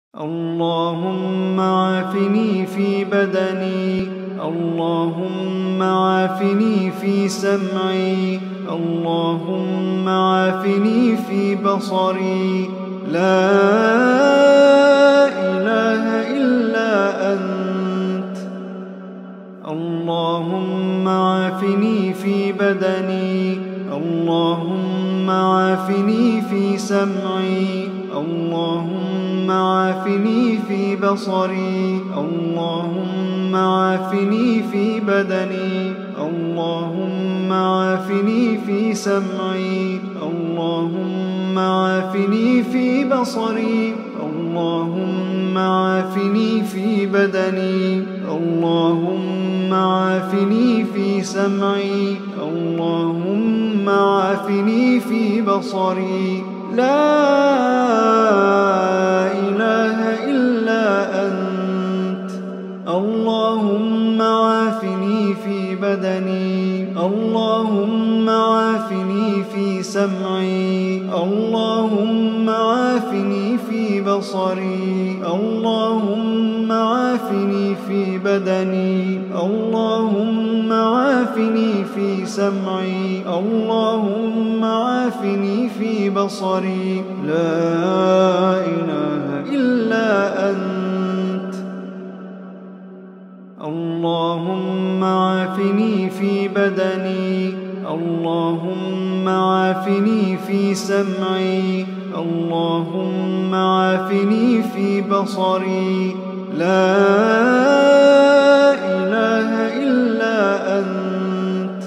اللهم عافني في بدني، اللهم عافني في سمعي، اللهم عافني في بصري. لا إله إلا أنت. اللهم عافني في بدني، اللهم عافني في سمعي، اللهم عافني في بصري، اللهم عافني في بدني، اللهم عافني في سمعي، اللهم عافني في بصري، اللهم عافني في بدني، اللهم عافني في سمعي، اللهم عافني في بصري. لا إله إلا أنت. اللهم عافني في بدني، اللهم عافني في سمعي، اللهم عافني في بصري، اللهم عافني في بدني، اللهم عافني في سمعي، اللهم عافني في بصري. لا إله إلا أنت. اللهم عافني في بدني، اللهم عافني في سمعي، اللهم عافني في بصري. لا إله إلا أنت.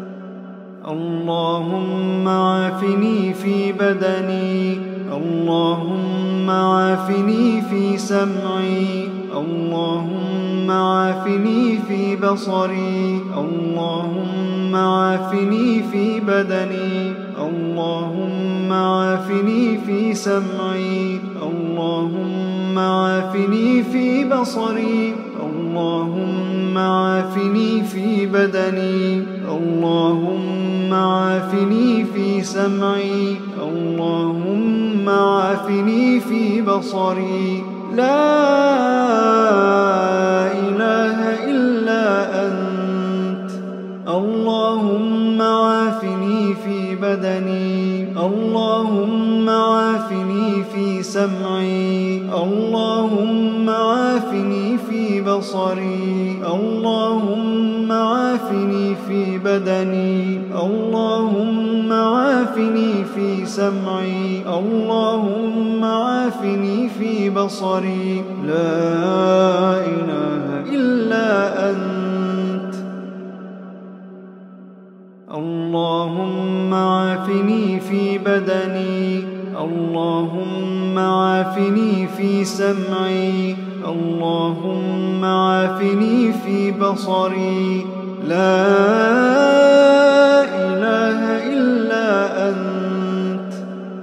اللهم عافني في بدني، اللهم عافني في سمعي، اللهم عافني في بصري، اللهم عافني في بدني، اللهم عافني في سمعي، اللهم عافني في بصري، اللهم عافني في بدني، اللهم عافني في سمعي، اللهم عافني في بصري. لا إله إلا أنت. اللهم عافني في بدني، اللهم عافني في سمعي، اللهم عافني في بصري، اللهم عافني في بدني، اللهم عافني في سمعي، اللهم عافني في بصري. لا إله إلا أنت. اللهم عافني في بدني، اللهم عافني في سمعي، اللهم عافني في بصري. لا إله إلا أنت.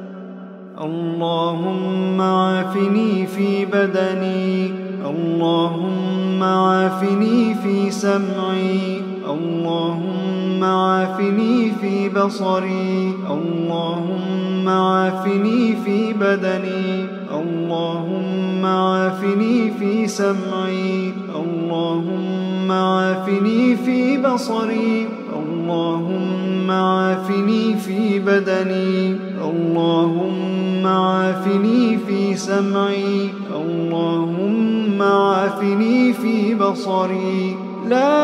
اللهم عافني في بدني، اللهم عافني في سمعي، اللهم عافني في بصري، اللهم عافني في بدني، اللهم عافني في سمعي، اللهم عافني في بصري، اللهم عافني في بدني، اللهم عافني في سمعي، اللهم عافني في بصري. لا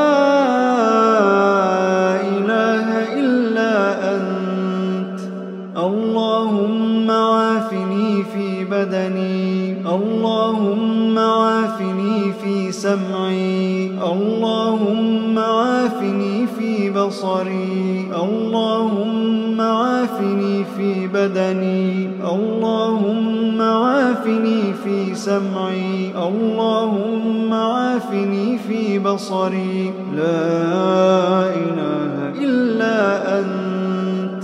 إله إلا أنت. اللهم عافني في بدني، اللهم عافني في سمعي، اللهم عافني في بصري، اللهم عافني في بدني، اللهم عافني في سمعي، اللهم عافني في بصري. لا إله إلا أنت.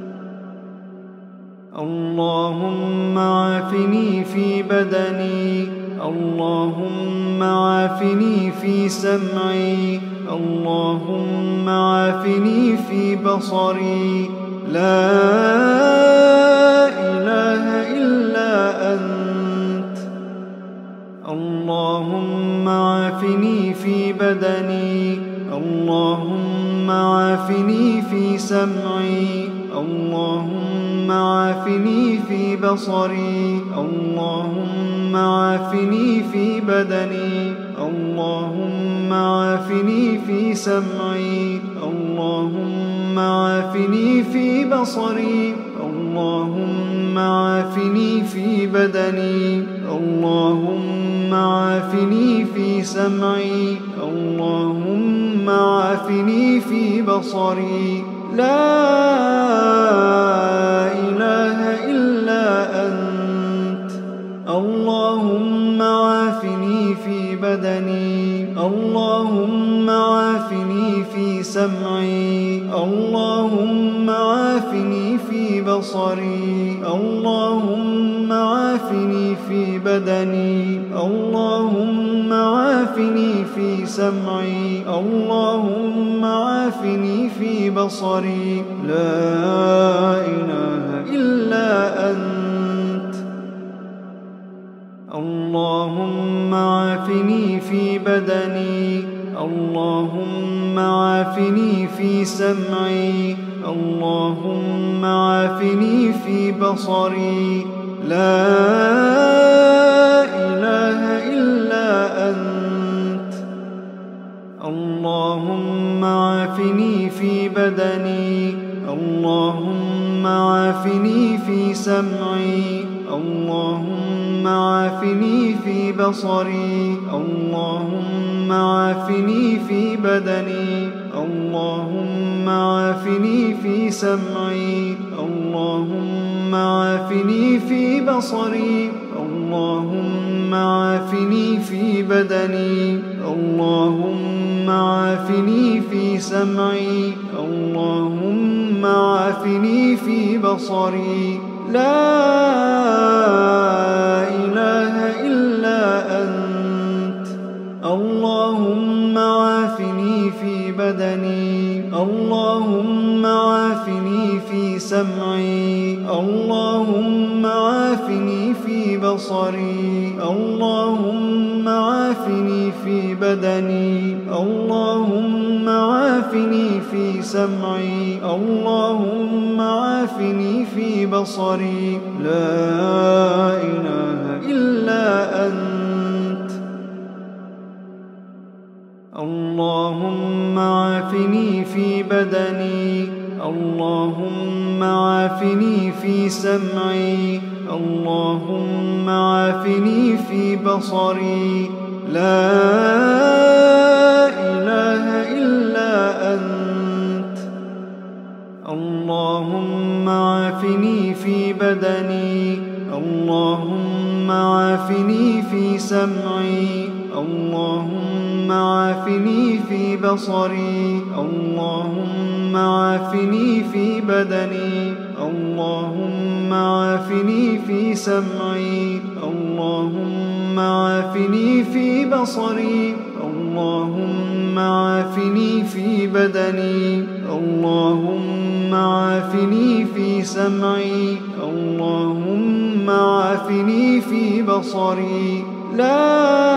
اللهم عافني في بدني، اللهم عافني في سمعي، اللهم عافني في بصري. لا إله إلا أنت. اللهم عافني في بدني، اللهم عافني في سمعي، اللهم عافني في بصري، اللهم عافني في بدني، اللهم عافني في سمعي، اللهم عافني في بصري، اللهم عافني في بدني، اللهم عافني في سمعي، اللهم عافني في بصري. لا إله إلا أنت. اللهم عافني في بدني، اللهم عافني في سمعي، اللهم عافني في بصري، اللهم عافني في بدني، اللهم عافني في سمعي، اللهم عافني في بصري. لا إله إلا أنت. اللهم عافني في بدني، اللهم عافني في سمعي، اللهم عافني في بصري. لا إله إلا أنت. اللهم عافني في بدني، اللهم عافني في سمعي، اللهم عافني في بصري، اللهم عافني في بدني، اللهم عافني في سمعي، اللهم عافني في بصري، اللهم عافني في بدني، اللهم عافني في سمعي، اللهم عافني في بصري. لا إله إلا أنت. اللهم عافني في بدني، اللهم عافني في سمعي، اللهم عافني في بصري، اللهم عافني في بدني، اللهم عافني في سمعي، اللهم عافني في بصري. لا إله إلا أنت. اللهم عافني في بدني، اللهم عافني في سمعي، اللهم عافني في بصري. لا إله إلا أنت. اللهم عافني في بدني، اللهم عافني في سمعي، اللهم عافني في بصري، اللهم عافني في بدني، اللهم عافني في سمعي، اللهم عافني في بصري، اللهم عافني في بدني، اللهم عافني في سمعي، اللهم عافني في بصري. لا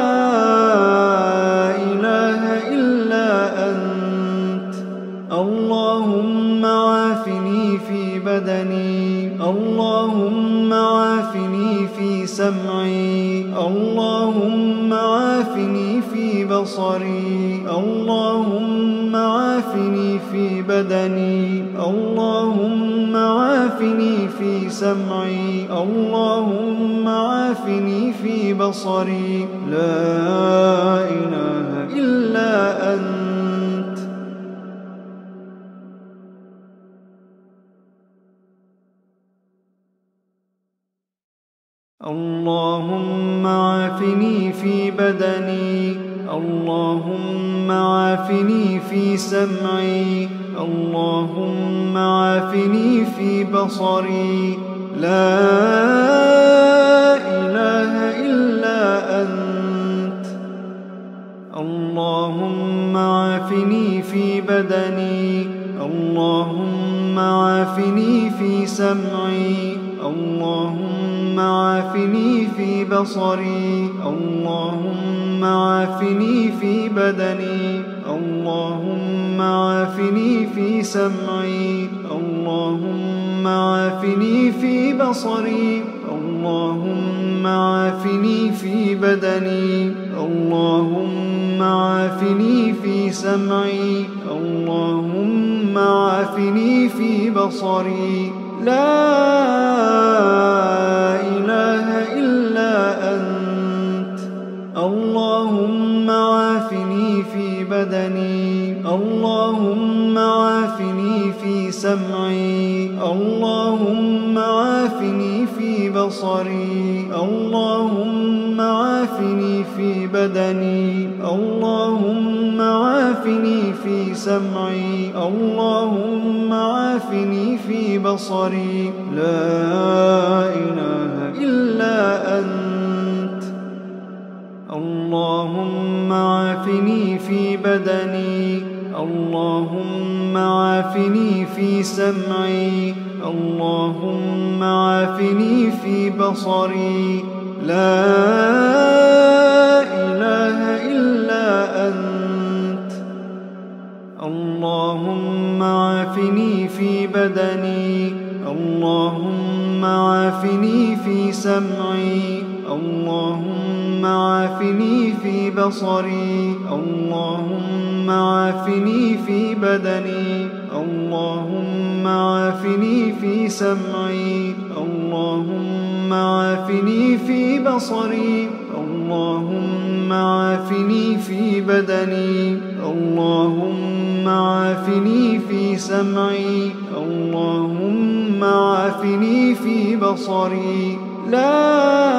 إله إلا أنت. اللهم عافني في بدني، اللهم عافني في سمعي، اللهم عافني في بصري، اللهم عافني في بدني، اللهم عافني في سمعي، اللهم عافني في بصري. لا إله إلا أنت. اللهم عافني في بدني، اللهم عافني في سمعي، اللهم عافني في بصري. لا إله إلا أنت. اللهم عافني في بدني، اللهم عافني في سمعي، اللهم عافني في بصري اللهم عافني في بدني اللهم عافني في سمعي اللهم عافني في بصري اللهم عافني في بدني اللهم عافني في سمعي اللهم عافني في بصري لا إله إلا أنت اللهم عافني في بدني اللهم عافني في سمعي اللهم عافني في بصري اللهم عافني في بدني اللهم عافني في سمعي اللهم عافني في بصري لا إله إلا أنت اللهم عافني في بدني اللهم عافني في سمعي اللهم عافني في بصري لا إله إلا أنت اللهم عافني في بدني اللهم عافني في سمعي اللهم عافني في بصري اللهم عافني في بدني اللهم عافني في سمعي اللهم عافني في بصري اللهم عافني في بدني اللهم عافني في سمعي اللهم عافني في بصري لا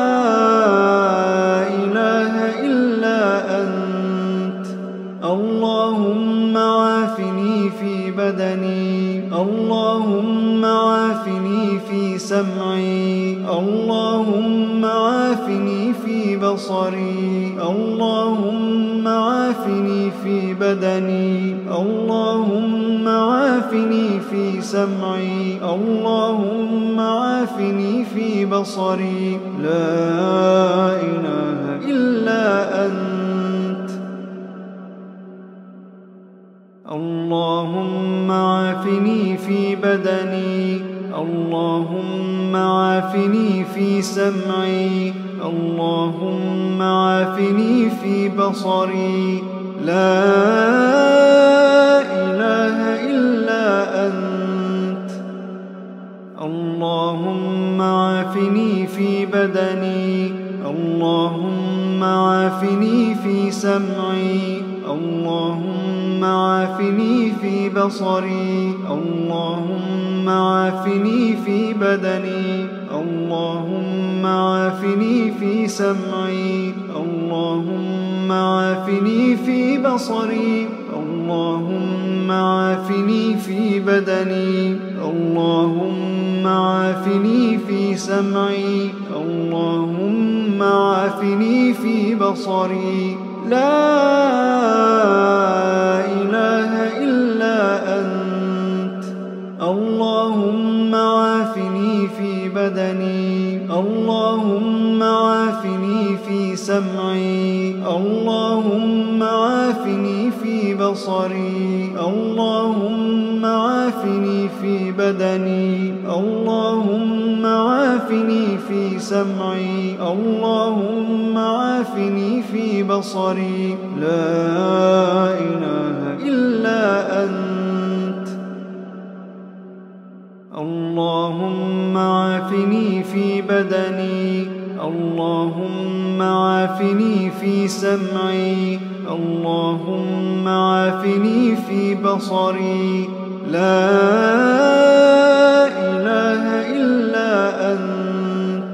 إله إلا أنت اللهم عافني في بدني اللهم عافني في سمعي اللهم عافني في بصري اللهم عافني في بدني اللهم عافني في سمعي اللهم عافني في بصري لا إله إلا أنت اللهم عافني في بدني اللهم عافني في سمعي اللهم عافني في بصري لا إله إلا أنت اللهم عافني في بدني اللهم عافني في سمعي اللهم عافني في بصري اللهم عافني في بدني اللهم عافني في سمعي اللهم عافني في بصري اللهم عافني في بدني اللهم عافني في سمعي اللهم عافني في بصري لا إله إلا أنت اللهم عافني في بدني اللهم عافني في سمعي اللهم عافني في بصري اللهم عافني في بدني اللهم عافني في سمعي اللهم عافني في بصري لا إله إلا أنت اللهم عافني في بدني اللهم عافني في سمعي اللهم عافني في بصري لا إله إلا أنت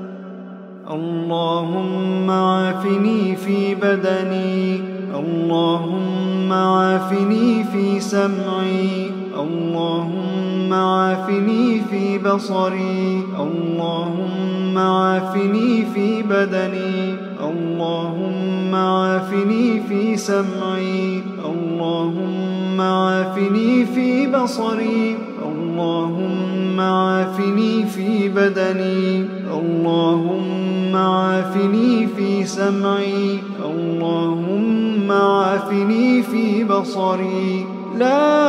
اللهم عافني في بدني اللهم عافني في سمعي اللهم عافني في بصري اللهم عافني في بدني اللهم عافني في سمعي اللهم عافني في بصري اللهم عافني في بدني اللهم عافني في سمعي اللهم عافني في بصري لا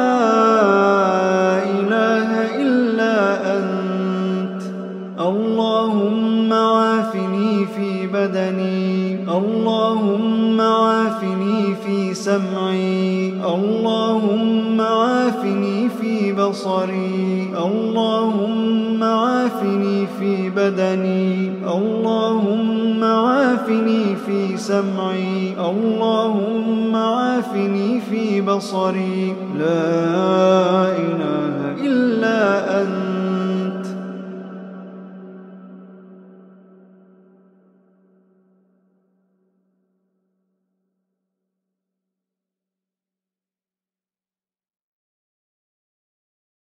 إله إلا أنت اللهم عافني في بدني اللهم عافني في سمعي اللهم عافني في بصري اللهم عافني في بدني اللهم عافني في سمعي اللهم عافني في بصري لا إله إلا أنت